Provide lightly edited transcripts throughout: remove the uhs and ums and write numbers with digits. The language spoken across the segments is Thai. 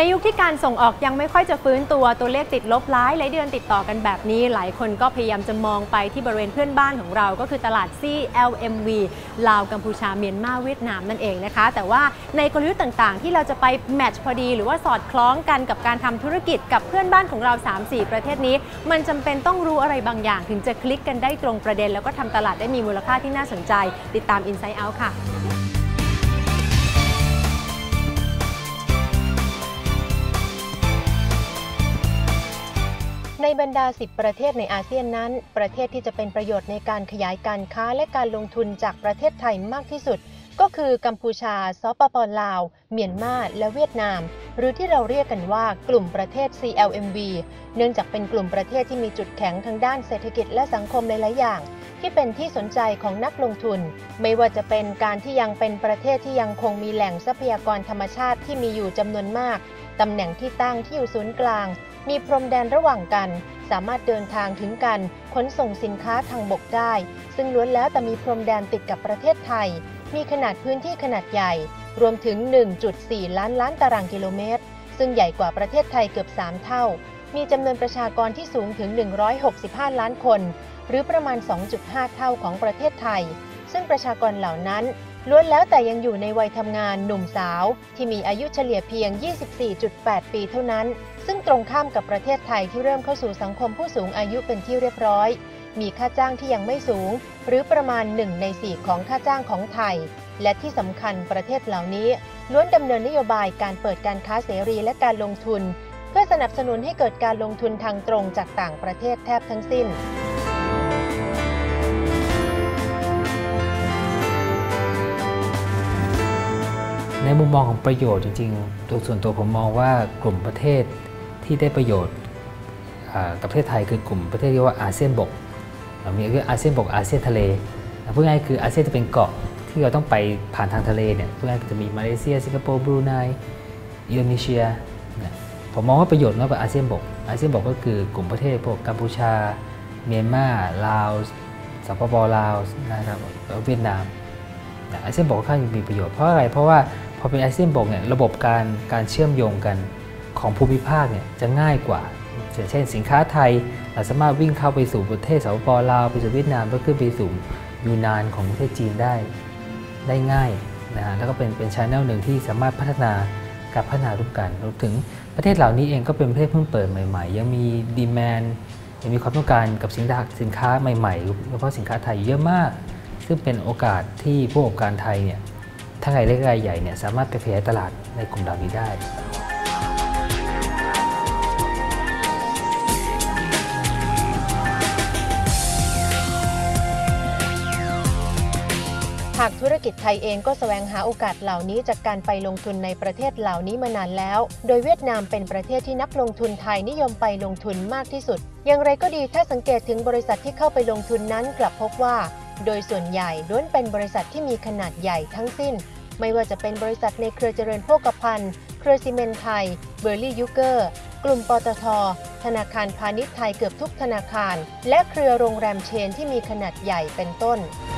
ยุคที่การส่งออกยังไม่ค่อยจะฟื้นตัวเลขติดลบหลายเดือนติดต่อกันแบบนี้หลายคนก็พยายามจะมองไปที่บริเวณเพื่อนบ้านของเราก็คือตลาด CLMV ลาวกัมพูชาเมียนมาเวียดนามนั่นเองนะคะแต่ว่าในกลยุทธ์ต่างๆที่เราจะไปแมทช์พอดีหรือว่าสอดคล้องกันกับการทำธุรกิจกับเพื่อนบ้านของเรา 3-4 ประเทศนี้มันจำเป็นต้องรู้อะไรบางอย่างถึงจะคลิกกันได้ตรงประเด็นแล้วก็ทำตลาดได้มีมูลค่าที่น่าสนใจติดตาม Inside Out ค่ะในบรรดา 10 ประเทศในอาเซียนนั้นประเทศที่จะเป็นประโยชน์ในการขยายการค้าและการลงทุนจากประเทศไทยมากที่สุดก็คือกัมพูชาสปป.ลาวเมียนมาและเวียดนามหรือที่เราเรียกกันว่ากลุ่มประเทศ CLMV เนื่องจากเป็นกลุ่มประเทศที่มีจุดแข็งทางด้านเศรษฐกิจและสังคมหลายๆอย่างที่เป็นที่สนใจของนักลงทุนไม่ว่าจะเป็นการที่ยังเป็นประเทศที่ยังคงมีแหล่งทรัพยากรธรรมชาติที่มีอยู่จำนวนมากตำแหน่งที่ตั้งที่อยู่ศูนย์กลางมีพรมแดนระหว่างกันสามารถเดินทางถึงกันขนส่งสินค้าทางบกได้ซึ่งล้วนแล้วแต่มีพรมแดนติดกับประเทศไทยมีขนาดพื้นที่ขนาดใหญ่รวมถึง 1.4 ล้านตารางกิโลเมตรซึ่งใหญ่กว่าประเทศไทยเกือบ3เท่ามีจำนวนประชากรที่สูงถึง165ล้านคนหรือประมาณ 2.5 เท่าของประเทศไทยซึ่งประชากรเหล่านั้นล้วนแล้วแต่ยังอยู่ในวัยทำงานหนุ่มสาวที่มีอายุเฉลี่ยเพียง 24.8 ปีเท่านั้นซึ่งตรงข้ามกับประเทศไทยที่เริ่มเข้าสู่สังคมผู้สูงอายุเป็นที่เรียบร้อยมีค่าจ้างที่ยังไม่สูงหรือประมาณ1 ใน 4ของค่าจ้างของไทยและที่สำคัญประเทศเหล่านี้ล้วนดำเนินนโยบายการเปิดการค้าเสรีและการลงทุนเพื่อสนับสนุนให้เกิดการลงทุนทางตรงจากต่างประเทศแทบทั้งสิ้นในมุมมองของประโยชน์จริงๆตัวส่วนตัวผมมองว่ากลุ่มประเทศที่ได้ประโยชน์กับประเทศไทยคือกลุ่มประเทศที่ว่าอาเซียนบกมีคืออาเซียนบกอาเซียนทะเลพูดง่ายคืออาเซียนจะเป็นเกาะที่เราต้องไปผ่านทางทะเลเนี่ยพูดง่ายจะมีมาเลเซียสิงคโปร์บรูไนอินโดนีเซียผมมองว่าประโยชน์มากกว่าอาเซียนบกอาเซียนบกก็คือกลุ่มประเทศพวกกัมพูชาเมียนมาลาวสปป.ลาวนะครับแล้วเวียดนามอาเซียนบกค่อนข้างมีประโยชน์เพราะอะไรเพราะว่าพอเป็นอาเซียนบกเนี่ยระบบการเชื่อมโยงกันของภูมิภาคเนี่ยจะง่ายกว่าเช่นสินค้าไทยเราสามารถวิ่งเข้าไปสู่ประเทศสปป.ลาวไปสู่เวียดนามแล้วขึ้นไปสู่ยูนานของประเทศจีนได้ง่ายนะฮะแล้วก็เป็นchannel หนึ่งที่สามารถพัฒนาร่วมกันรวมถึงประเทศเหล่านี้เองก็เป็นประเทศเพิ่งเปิดใหม่ๆยังมีดีแมนด์ยังมีความต้องการกับสินค้าใหม่ๆโดยเฉพาะสินค้าไทยเยอะมากซึ่งเป็นโอกาสที่ผู้ประกอบการไทยเนี่ยทั้งรายเล็กรายใหญ่เนี่ยสามารถไปขยายตลาดในกลุ่มเหล่านี้ได้หากธุรกิจไทยเองก็แสวงหาโอกาสเหล่านี้จากการไปลงทุนในประเทศเหล่านี้มานานแล้วโดยเวียดนามเป็นประเทศที่นักลงทุนไทยนิยมไปลงทุนมากที่สุดอย่างไรก็ดีถ้าสังเกตถึงบริษัทที่เข้าไปลงทุนนั้นกลับพบว่าโดยส่วนใหญ่ล้วนเป็นบริษัทที่มีขนาดใหญ่ทั้งสิ้นไม่ว่าจะเป็นบริษัทในเครือเจริญโภคภัณฑ์เครือซีเมนต์ไทยเบอร์ลี่ยูเกอร์กลุ่มปตท.ธนาคารพาณิชย์ไทยเกือบทุกธนาคารและเครือโรงแรมเชนที่มีขนาดใหญ่เป็นต้น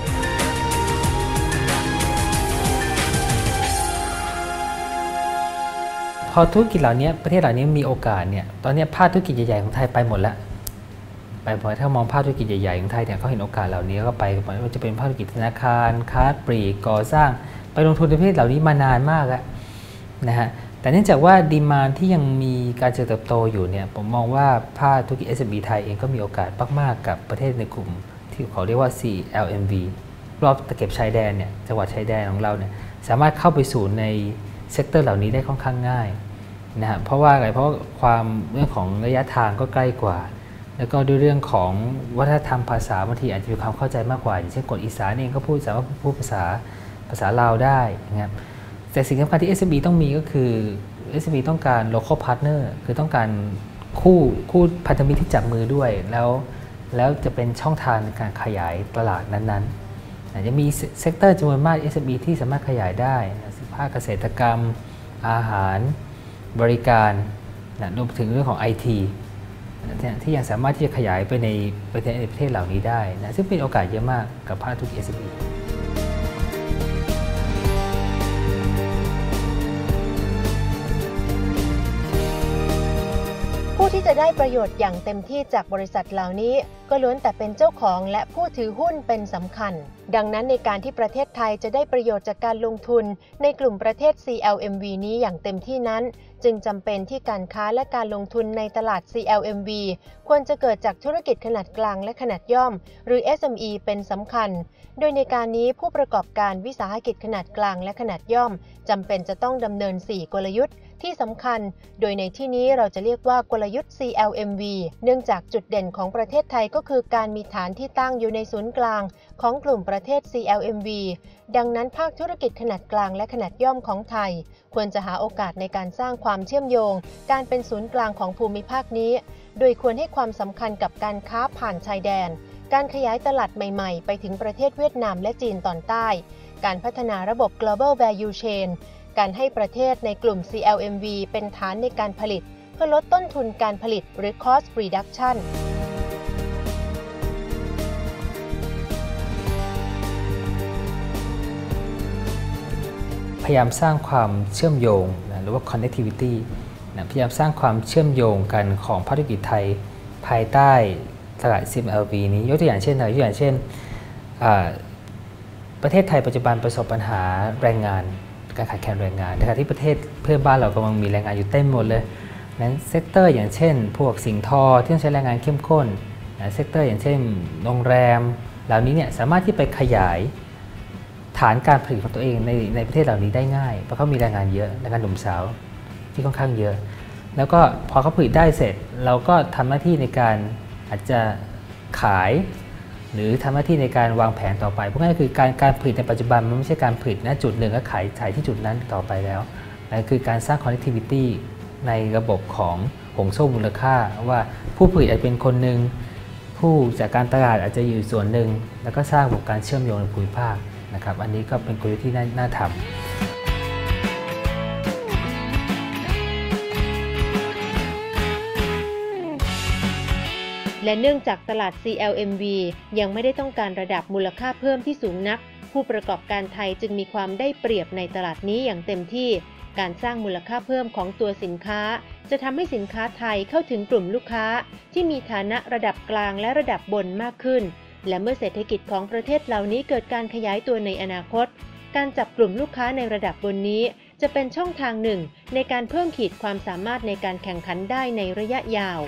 พอธุรกิจเหล่านี้ประเทศเหล่านี้มีโอกาสเนี่ยตอนนี้ภาคธุรกิจใหญ่ๆของไทยไปหมดแล้วไปพอถ้ามองภาคธุรกิจใหญ่ๆของไทยเนี่ยเขาเห็นโอกาสเหล่านี้ก็ไปว่าจะเป็นภาคธุรกิจธนาคารค้าปลีกก่อสร้างไปลงทุนในประเทศเหล่านี้มานานมากแล้วนะฮะแต่เนื่องจากว่าดีมานด์ที่ยังมีการเติบโตอยู่เนี่ยผมมองว่าภาคธุรกิจ SME ไทยเองก็มีโอกาสมากๆกับประเทศในกลุ่มที่เขาเรียกว่า CLMV รอบตะเข็บชายแดนเนี่ยจังหวัดชายแดนของเราเนี่ยสามารถเข้าไปสู่ในเซกเตอร์เหล่านี้ได้ค่อนข้างง่ายนะฮะเพราะว่าอะไรเพราะความเรื่องของระยะทางก็ใกล้กว่าแล้วก็ด้วยเรื่องของวัฒนธรรมภาษาบางทีอาจจะมีความเข้าใจมากกว่าอย่างเช่นคนอีสานเองก็สามารถพูดภาษาลาวได้นะครับแต่สิ่งสำคัญที่ SME ต้องมีก็คือ SME ต้องการ local partner คือต้องการคู่พันธมิตรที่จับมือด้วยแล้วจะเป็นช่องทางในการขยายตลาดนั้นๆจะมีเซกเตอร์จำนวนมาก SME ที่สามารถขยายได้ภาคเกษตรกรรมอาหารบริการรวมถึงเรื่องของ IT ที่ยังสามารถที่จะขยายไปในประเทศเหล่านี้ได้นะซึ่งเป็นโอกาสเยอะมากกับภาคธุรกิจ SME จะได้ประโยชน์อย่างเต็มที่จากบริษัทเหล่านี้ก็ล้วนแต่เป็นเจ้าของและผู้ถือหุ้นเป็นสำคัญดังนั้นในการที่ประเทศไทยจะได้ประโยชน์จากการลงทุนในกลุ่มประเทศ CLMV นี้อย่างเต็มที่นั้นจึงจำเป็นที่การค้าและการลงทุนในตลาด CLMV ควรจะเกิดจากธุรกิจขนาดกลางและขนาดย่อมหรือ SME เป็นสำคัญโดยในการนี้ผู้ประกอบการวิสาหกิจขนาดกลางและขนาดย่อมจำเป็นจะต้องดำเนิน 4 กลยุทธ์ที่สำคัญโดยในที่นี้เราจะเรียกว่ากลยุทธ์ CLMV เนื่องจากจุดเด่นของประเทศไทยก็คือการมีฐานที่ตั้งอยู่ในศูนย์กลางของกลุ่มประเทศ CLMV ดังนั้นภาคธุรกิจขนาดกลางและขนาดย่อมของไทยควรจะหาโอกาสในการสร้างความเชื่อมโยงการเป็นศูนย์กลางของภูมิภาคนี้โดยควรให้ความสำคัญกับการค้าผ่านชายแดนการขยายตลาดใหม่ๆไปถึงประเทศเวียดนามและจีนตอนใต้การพัฒนาระบบ Global Value Chain การให้ประเทศในกลุ่ม CLMV เป็นฐานในการผลิตเพื่อลดต้นทุนการผลิตหรือ Cost Reduction พยายามสร้างความเชื่อมโยงหรือว่า connectivity พยายามสร้างความเชื่อมโยงกันของภาคธุรกิจไทยภายใต้ตลาด CLMV นี้ยกตัวอย่างเช่นประเทศไทยปัจจุบันประสบปัญหาแรงงานการขาดแคลนแรงงานในขณะที่ประเทศเพื่อนบ้านเรากำลังมีแรงงานอยู่เต็มหมดเลยนั้นเซกเตอร์อย่างเช่นพวกสิ่งทอที่ต้องใช้แรงงานเข้มข้นเซกเตอร์อย่างเช่นโรงแรมเหล่านี้เนี่ยสามารถที่ไปขยายฐานการผลิตของตัวเองในประเทศเหล่านี้ได้ง่ายเพราะเขามีแรงงานเยอะแรงงานหนุ่มสาวที่ค่อนข้างเยอะแล้วก็พอเขาผลิตได้เสร็จเราก็ทำหน้าที่ในการอาจจะขายหรือทำหน้าที่ในการวางแผนต่อไปพวกนั้นคือการผลิตในปัจจุบันมันไม่ใช่การผลิตณจุดหนึ่งแล้วขายที่จุดนั้นต่อไปแล้วนั่นคือการสร้าง connectivity ในระบบของห่วงโซ่มูลค่าว่าผู้ผลิตอาจเป็นคนหนึ่งผู้จัดการตลาดอาจจะอยู่ส่วนหนึ่งแล้วก็สร้างระบบการเชื่อมโยงในภูมิภาคนะครับอันนี้ก็เป็นกลยุทธ์ที่น่าทำและเนื่องจากตลาด CLMV ยังไม่ได้ต้องการระดับมูลค่าเพิ่มที่สูงนักผู้ประกอบการไทยจึงมีความได้เปรียบในตลาดนี้อย่างเต็มที่การสร้างมูลค่าเพิ่มของตัวสินค้าจะทำให้สินค้าไทยเข้าถึงกลุ่มลูกค้าที่มีฐานะระดับกลางและระดับบนมากขึ้นและเมื่อเศรษฐกิจของประเทศเหล่านี้เกิดการขยายตัวในอนาคตการจับกลุ่มลูกค้าในระดับบนนี้จะเป็นช่องทางหนึ่งในการเพิ่มขีดความสามารถในการแข่งขันได้ในระยะยาว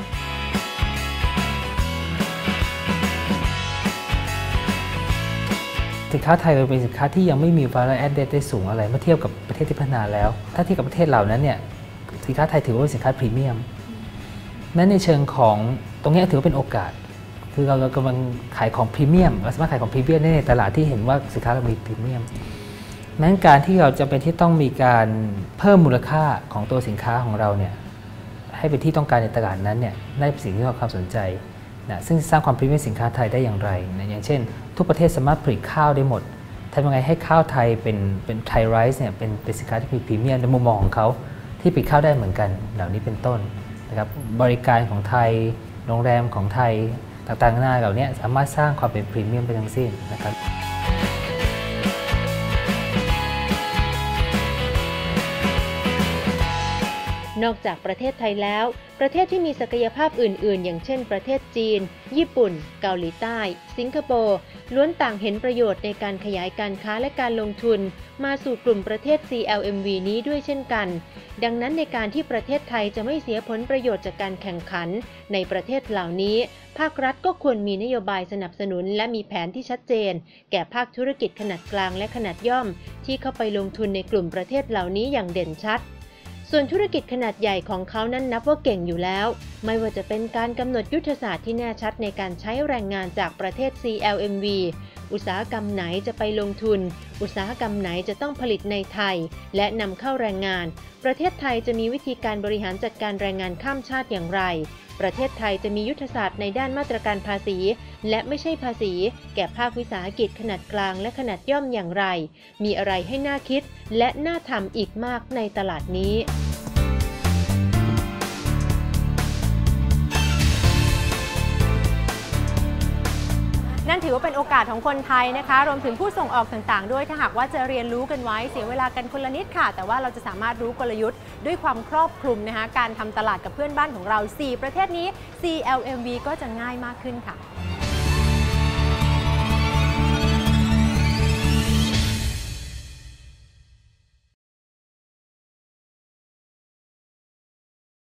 สินค้าไทยเป็นสินค้าที่ยังไม่มี value added ได้สูงอะไรเมื่อเทียบกับประเทศที่พัฒนาแล้วถ้าเทียบกับประเทศเหล่านั้นเนี่ยสินค้าไทยถือว่าเป็นสินค้าพรีเมียมนั้นในเชิงของตรงนี้ถือว่าเป็นโอกาสคือเรากำลังขายของพรีเมียมเราสามารถขายของพรีเมียมในตลาดที่เห็นว่าสินค้าเรามีพรีเมียมนั้นการที่เราจะเป็นที่ต้องมีการเพิ่มมูลค่าของตัวสินค้าของเราเนี่ยให้เป็นที่ต้องการในตลาดนั้นเนี่ยได้เป็นสิ่งที่เราความสนใจนะซึ่งสร้างความพรีเมียมสินค้าไทยได้อย่างไรนะอย่างเช่นทุกประเทศสามารถผลิตข้าวได้หมดทำยังไงให้ข้าวไทยเป็นไทยไรซ์เนี่ยเป็นสินค้าที่มีพรีเมียมในมุมมองของเขาที่ผลิตข้าวได้เหมือนกันเหล่านี้เป็นต้นนะครับบริการของไทยโรงแรมของไทยต่างๆหน้าเหล่านี้สามารถสร้างความเป็นพรีเมียมไปทั้งสิ้นนะครับนอกจากประเทศไทยแล้วประเทศที่มีศักยภาพอื่นๆอย่างเช่นประเทศจีนญี่ปุ่นเกาหลีใต้สิงคโปร์ล้วนต่างเห็นประโยชน์ในการขยายการค้าและการลงทุนมาสู่กลุ่มประเทศ CLMV นี้ด้วยเช่นกันดังนั้นในการที่ประเทศไทยจะไม่เสียผลประโยชน์จากการแข่งขันในประเทศเหล่านี้ภาครัฐก็ควรมีนโยบายสนับสนุนและมีแผนที่ชัดเจนแก่ภาคธุรกิจขนาดกลางและขนาดย่อมที่เข้าไปลงทุนในกลุ่มประเทศเหล่านี้อย่างเด่นชัดส่วนธุรกิจขนาดใหญ่ของเขานั้นนับว่าเก่งอยู่แล้วไม่ว่าจะเป็นการกำหนดยุทธศาสตร์ที่แน่ชัดในการใช้แรงงานจากประเทศ CLMV อุตสาหกรรมไหนจะไปลงทุนอุตสาหกรรมไหนจะต้องผลิตในไทยและนำเข้าแรงงานประเทศไทยจะมีวิธีการบริหารจัดการแรงงานข้ามชาติอย่างไรประเทศไทยจะมียุทธศาสตร์ในด้านมาตรการภาษีและไม่ใช่ภาษีแก่ภาควิสาหกิจขนาดกลางและขนาดย่อมอย่างไรมีอะไรให้น่าคิดและน่าทำอีกมากในตลาดนี้นั่นนั่นถือว่าเป็นโอกาสของคนไทยนะคะรวมถึงผู้ส่งออกต่างๆด้วยถ้าหากว่าจะเรียนรู้กันไว้เสียเวลากันคนละนิดค่ะแต่ว่าเราจะสามารถรู้กลยุทธ์ด้วยความครอบคลุมนะคะการทำตลาดกับเพื่อนบ้านของเรา4ประเทศนี้ CLMV ก็จะง่ายมากขึ้นค่ะ